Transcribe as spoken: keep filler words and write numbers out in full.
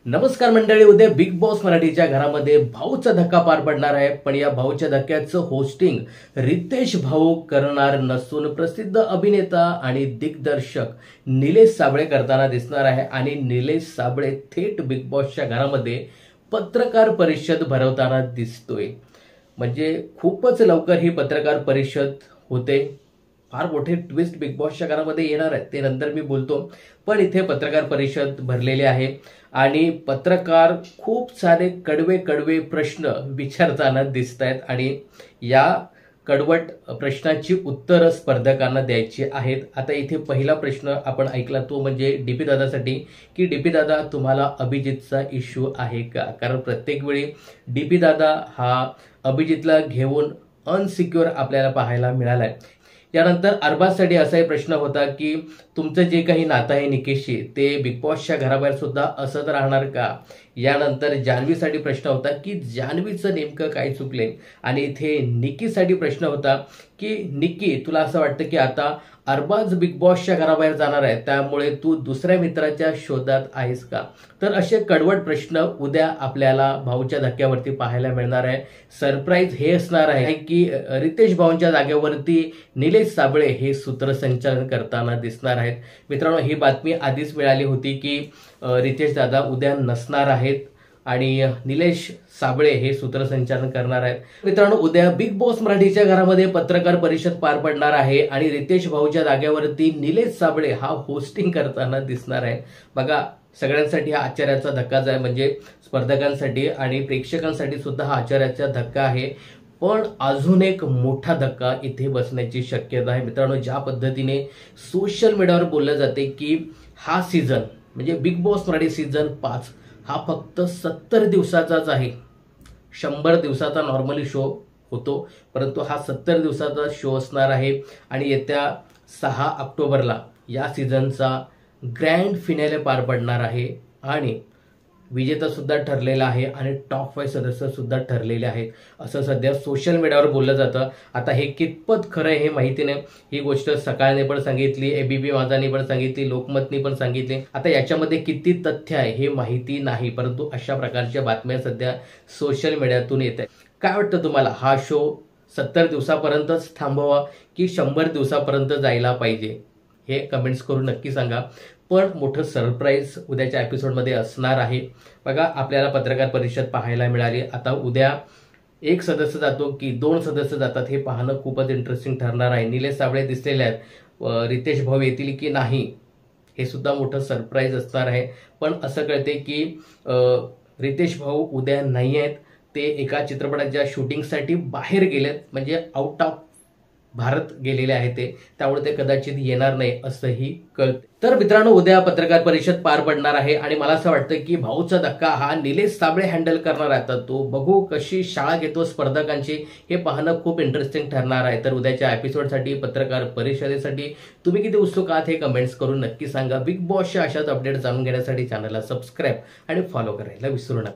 नमस्कार मंडळी, उद्या बिग बॉस मराठीच्या घरामध्ये भाऊचा धक्का पार पडणार आहे. पण या भाऊच्या धक्क्याचं होस्टिंग रितेश भाऊ करणार नसून प्रसिद्ध अभिनेता आणि दिग्दर्शक निलेश साबळे करताना दिसणार आहे. आणि निलेश साबळे थेट बिग बॉसच्या घरामध्ये पत्रकार परिषद भरवताना दिसतोय. म्हणजे खूपच लवकर ही पत्रकार परिषद होते. फार मोठे ट्विस्ट बिग बॉसच्या घरामध्ये येणार आहेत, ते नंतर मी बोलतो. पण इथे पत्रकार परिषद भरलेली आहे आणि पत्रकार खूप सारे कडवे कडवे प्रश्न विचारताना दिसत आहेत. आणि या कडवट प्रश्नांची उत्तरं स्पर्धकांना द्यायची आहेत. आता इथे पहिला प्रश्न आपण ऐकला तो म्हणजे डीपी दादासाठी, की डीपी दादा तुम्हाला अभिजितचा इश्यू आहे का? कारण प्रत्येक वेळी डीपी दादा हा अभिजितला घेऊन अनसिक्युअर आपल्याला पाहायला मिळालाय. यानंतर अरबाजसाठी असाही प्रश्न होता की तुमचं जे काही नातं आहे निकेशशी ते बिग बॉसच्या घराबाहेर सुद्धा असंच राहणार का? यानंतर जान्हवीसाठी प्रश्न होता की जान्हवीचं नेमकं काय चुकले? आणि इथे निकीसाठी प्रश्न होता की निकी, तुला असं वाटतं की आता अरबाज बिग बॉसच्या घराबाहेर जाणार आहे, त्यामुळे तू दुसऱ्या मित्राच्या शोधात आहेस का? तर असे कडवट प्रश्न उद्या आपल्याला भाऊच्या धक्क्यावरती पाहायला मिळणार आहे. सरप्राईज हे असणार आहे की रितेश भाऊंच्या जागेवरती निलेश साबळे हे सूत्रसंचालन करताना दिसणार आहेत. मित्रांनो, ही बातमी आधीच मिळाली होती की रितेश दादा उद्या नसणार आहेत आणि निलेश साबळे हे सूत्रसंचालन करणार आहेत. मित्रांनो, उद्या बिग बॉस मराठीच्या घरामध्ये पत्रकार परिषद पार पडणार आहे आणि रितेश भाऊच्या जागेवरती निलेश साबळे हा होस्टिंग करताना दिसणार आहे. बघा, सगळ्यांसाठी हा आश्चर्याचा धक्काच आहे. म्हणजे स्पर्धकांसाठी आणि प्रेक्षकांसाठी सुद्धा हा आश्चर्याचा धक्का आहे. पण अजून एक मोठा धक्का इथे बसण्याची शक्यता आहे. मित्रांनो, ज्या पद्धतीने सोशल मीडियावर बोललं जाते की हा सीझन म्हणजे बिग बॉस मराठी सीझन पाच हा फक्त सत्तर दिवसाचाच आहे. शंभर दिवसाचा नॉर्मली शो होतो, परंतु हा सत्तर दिवसाचा शो असणार आहे. आणि येत्या सहा ऑक्टोबरला या सीझनचा ग्रँड फिनाले पार पडणार आहे. आणि विजेता सुद्धा ठरलेला आहे आणि टॉप फाईव्ह सदस्य सुद्धा ठरलेले आहेत असं सध्या सोशल मीडियावर बोललं जातं. आता हे कितपत खरं आहे हे माहिती नाही. ही गोष्ट सकाळने पण सांगितली, एबीपी माझाने पण सांगितली, लोकमतनी पण सांगितली. आता याच्यामध्ये किती तथ्य आहे हे माहिती नाही, परंतु अशा प्रकारच्या बातम्या सध्या सोशल मीडियातून येत आहेत. काय वाटतं तुम्हाला, हा शो सत्तर दिवसापर्यंतच थांबवा की शंभर दिवसापर्यंत जायला पाहिजे? हे कमेंट्स करून नक्की सांगा. पण मोठं सरप्राईज उद्याच्या एपिसोडमध्ये असणार आहे. बघा, आपल्याला पत्रकार परिषद पाहायला मिळाली. आता उद्या एक सदस्य जातो की दोन सदस्य जातात हे पाहणं खूपच इंटरेस्टिंग ठरणार आहे. निलेश साबळे दिसलेले आहेत, रितेश भाऊ येतील की नाही हे सुद्धा मोठं सरप्राईज असणार आहे. पण असं कळते की रितेश भाऊ उद्या नाही आहेत, ते एका चित्रपटाच्या शूटिंगसाठी बाहेर गेलेत, म्हणजे आउट ऑफ भारत गेलेले आहे ते, त्यामुळे ते कदाचित येणार नाही असंही कळतं. तर मित्रांनो, उद्या पत्रकार परिषद पार पडणार आहे आणि मला असं वाटतं की भाऊचा धक्का हा निलेश साबळे हँडल करणार आहे. तर तो बघू कशी शाळा घेतो स्पर्धकांची हे पाहणं खूप इंटरेस्टिंग ठरणार आहे. तर उद्याच्या एपिसोडसाठी पत्रकार परिषदेसाठी तुम्ही किती उत्सुक आहात हे कमेंट्स करून नक्की सांगा. बिग बॉसच्या अशाच अपडेट जाणून घेण्यासाठी चॅनलला सबस्क्राईब आणि फॉलो करायला विसरू नका.